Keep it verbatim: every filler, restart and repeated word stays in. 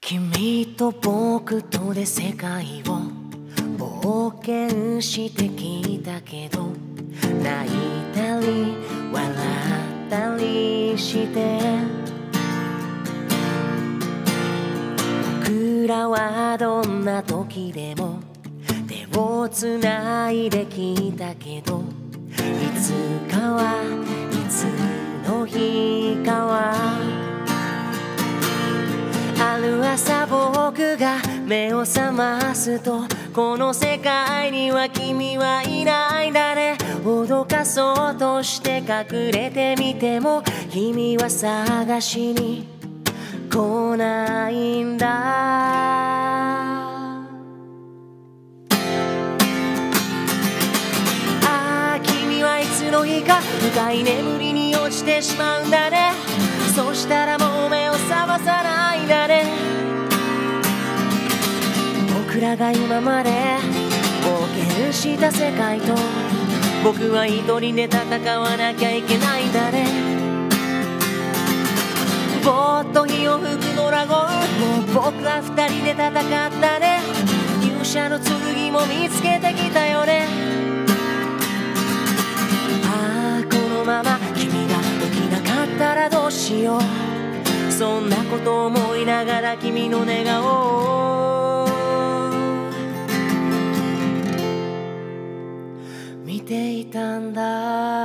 君と僕とで世界を冒険してきたけど、泣いたり笑ったりして、僕らはどんな時でも手をつないできたけど、いつかはいつの日かは、ある朝僕が目を覚ますと、この世界には君はいないんだね。脅かそうとして隠れてみても、君は探しに来ないんだ。ああ、君はいつの日か深い眠りに落ちてしまうんだね。そしたらもう目を覚まさないんだね。僕らが今まで冒険した世界と、僕は一人で戦わなきゃいけないんだね。ぼーっと火を吹くドラゴン、もう僕は二人で戦ったね。勇者の剣も見つけてきたよね。ああ、このまま君が起きなかったらどうしよう、そんなこと思いながら君の寝顔を見ていたんだ。